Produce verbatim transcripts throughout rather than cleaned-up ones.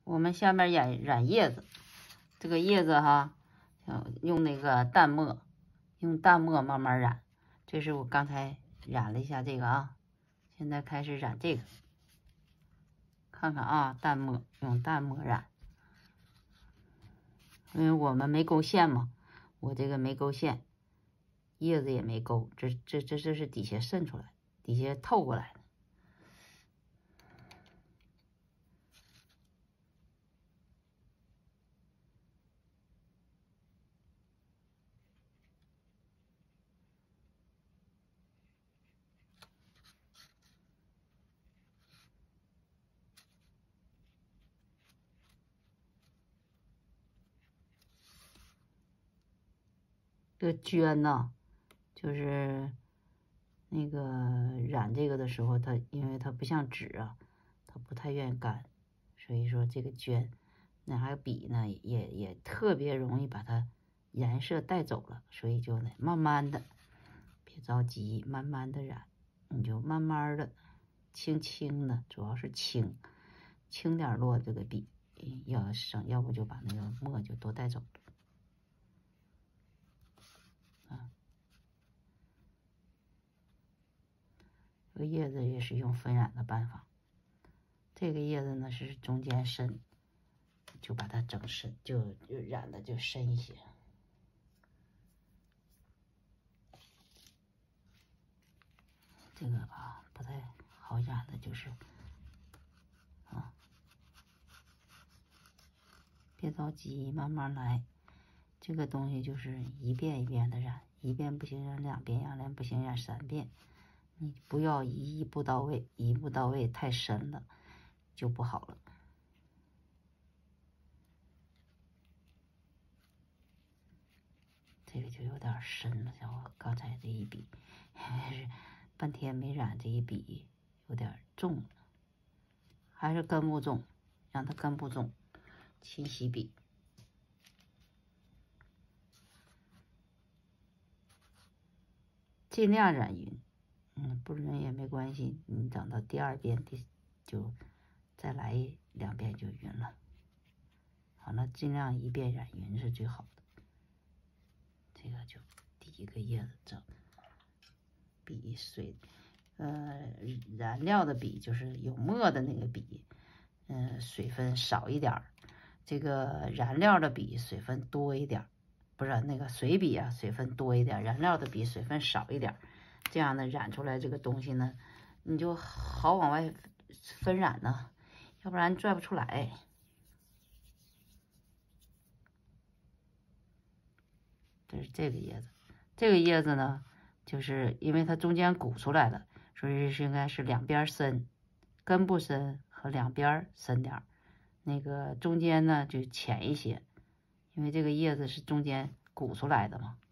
我们下面染染叶子，这个叶子哈，用那个淡墨，用淡墨慢慢染。这是我刚才染了一下这个啊，现在开始染这个，看看啊，淡墨用淡墨染，因为我们没勾线嘛，我这个没勾线，叶子也没勾，这这这这是底下渗出来，底下透过来的。这个绢呢，就是那个染这个的时候，它因为它不像纸啊，它不太愿意干，所以说这个绢，那还有笔呢，也也特别容易把它颜色带走了，所以就呢慢慢的，别着急，慢慢的染，你就慢慢的，轻轻的，主要是轻，轻点落这个笔，要省，要不就把那个墨就都带走了。这个叶子也是用分染的办法，这个叶子呢是中间深，就把它整深，就就染的就深一些。这个吧不太好染的，就是啊，别着急，慢慢来。这个东西就是一遍一遍的染，一遍不行染两遍，两遍不行染三遍。你不要一步到位，一步到位太深了就不好了。这个就有点深了，像我刚才这一笔，还是半天没染，这一笔有点重了，还是根部重，让它根部重，清洗笔。尽量染匀，嗯，不染也没关系，你等到第二遍第就再来两遍就匀了。好了，尽量一遍染匀是最好的。这个就第一个叶子整笔水，呃，燃料的笔就是有墨的那个笔，嗯、呃，水分少一点儿。这个燃料的笔水分多一点儿，不是那个水笔啊，水分多一点，燃料的笔水分少一点。这样呢，染出来这个东西呢，你就好往外分染呢，要不然拽不出来。这是这个叶子，这个叶子呢，就是因为它中间鼓出来了，所以是应该是两边深，根部深和两边深点儿，那个中间呢就浅一些，因为这个叶子是中间鼓出来的嘛。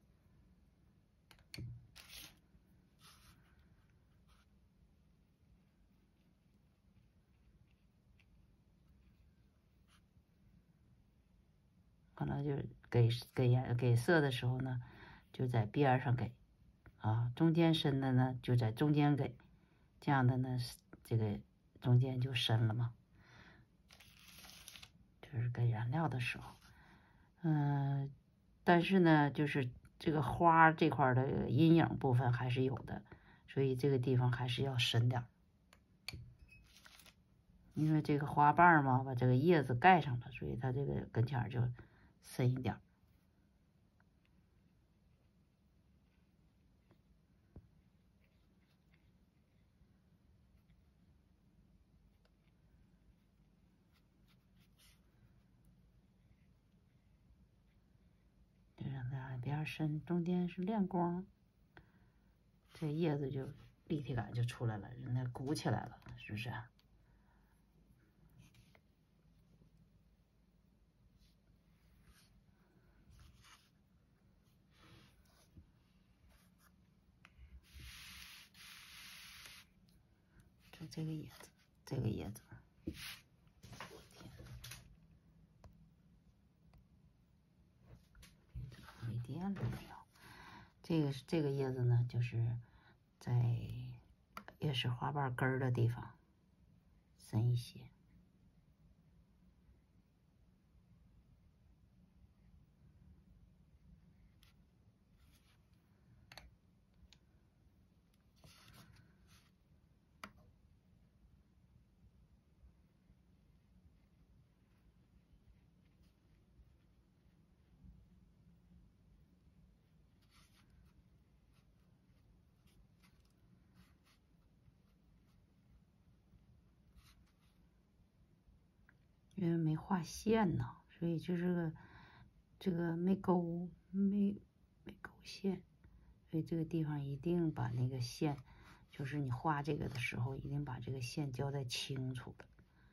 可能就是给给颜给色的时候呢，就在边上给，啊，中间深的呢就在中间给，这样的呢，这个中间就深了嘛。就是给燃料的时候，嗯、呃，但是呢，就是这个花这块的阴影部分还是有的，所以这个地方还是要深点儿，因为这个花瓣嘛，把这个叶子盖上了，所以它这个跟前就深一点。就让它两边深，中间是亮光，这叶子就立体感就出来了，人家鼓起来了，是不是？就这个叶子，这个叶子，我天，没电了没有？这个是这个叶子呢，就是在也是花瓣根儿的地方深一些。 因为没画线呢，所以就是个这个没勾没没勾线，所以这个地方一定把那个线，就是你画这个的时候，一定把这个线交代清楚了。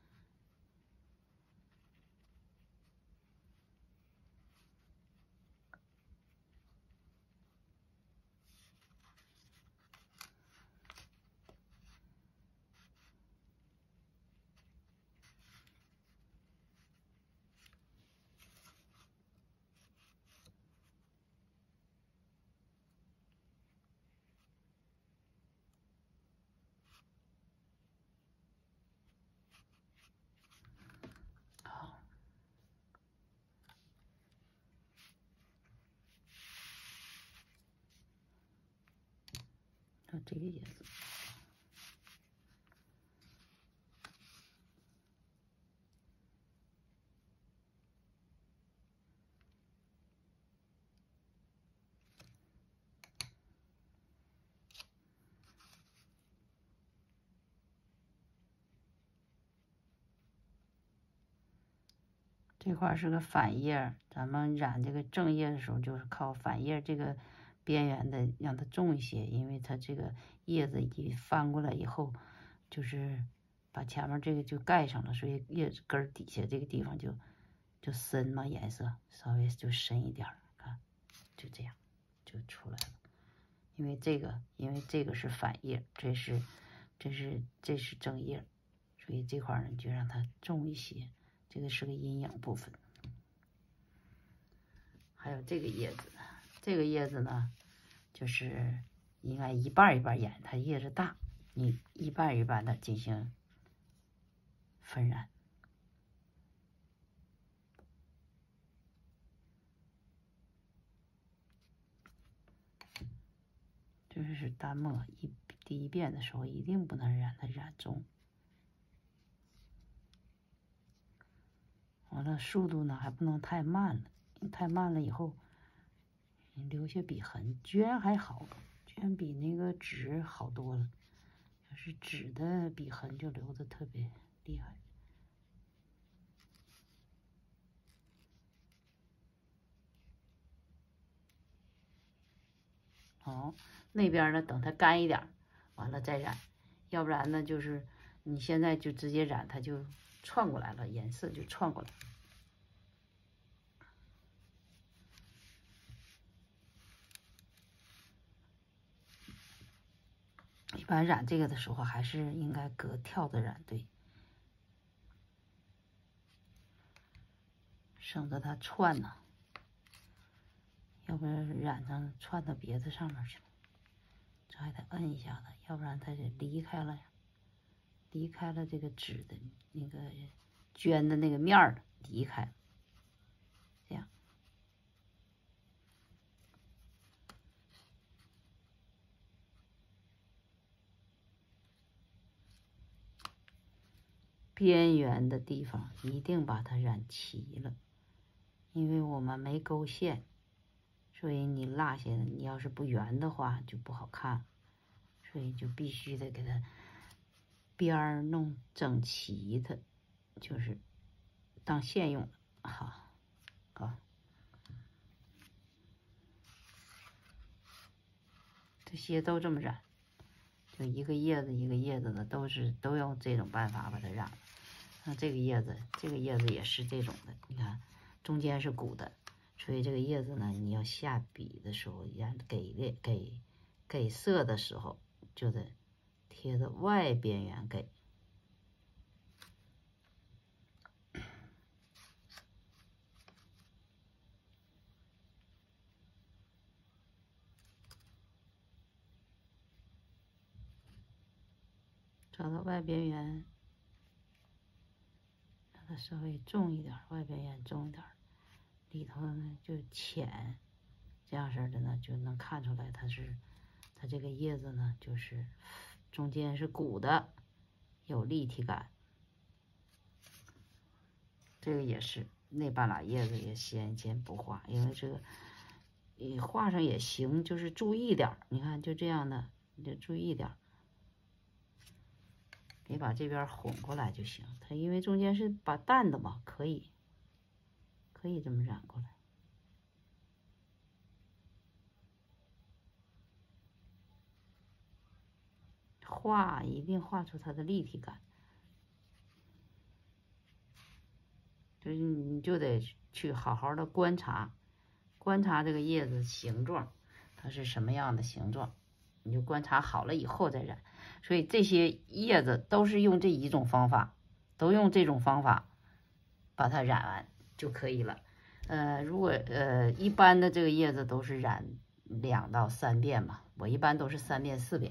这个叶子，这块是个反叶，咱们染这个正叶的时候，就是靠反叶这个边缘的让它重一些，因为它这个叶子一翻过来以后，就是把前面这个就盖上了，所以叶子根底下这个地方就就深嘛，颜色稍微就深一点，看就这样就出来了。因为这个，因为这个是反叶，这是这是这是正叶，所以这块呢就让它重一些。这个是个阴影部分。还有这个叶子，这个叶子呢，就是应该一半一半染，它叶子大，你一半一半的进行分染。这是淡墨，一第一遍的时候一定不能染它染重。完了，速度呢还不能太慢了，太慢了以后，你留下笔痕。绢还好，绢比那个纸好多了。要是纸的笔痕就留的特别厉害。好，那边呢，等它干一点，完了再染，要不然呢，就是你现在就直接染，它就串过来了，颜色就串过来。一般染这个的时候，还是应该隔跳着染，对，省得它串呢，要不然染上串到别的上面去了，这还得摁一下子，要不然它就离开了呀，离开了这个纸的那个绢的那个面儿，离开了，这样。边缘的地方一定把它染齐了，因为我们没勾线，所以你落下的，你要是不圆的话就不好看，所以就必须得给它边儿弄整齐的，就是当线用。好，好，这些都这么染，就一个叶子一个叶子的，都是都用这种办法把它染了。那这个叶子，这个叶子也是这种的，你看中间是鼓的，所以这个叶子呢，你要下笔的时候，染给列给给色的时候，就得贴的外边缘给。找到外边缘，让它稍微重一点，外边缘重一点，里头呢就浅，这样式的呢就能看出来它是，它这个叶子呢就是中间是鼓的，有立体感。这个也是，那半拉叶子也先先不画，因为这个你画上也行，就是注意点，你看就这样的，你就注意点。 别把这边混过来就行。它因为中间是把淡的嘛，可以，可以这么染过来。画一定画出它的立体感，就是你就得去好好的观察，观察这个叶子形状，它是什么样的形状，你就观察好了以后再染。所以这些叶子都是用这一种方法，都用这种方法把它染完就可以了。呃，如果呃一般的这个叶子都是染两到三遍嘛，我一般都是三遍四遍。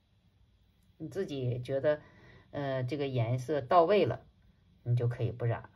你自己觉得呃这个颜色到位了，你就可以不染。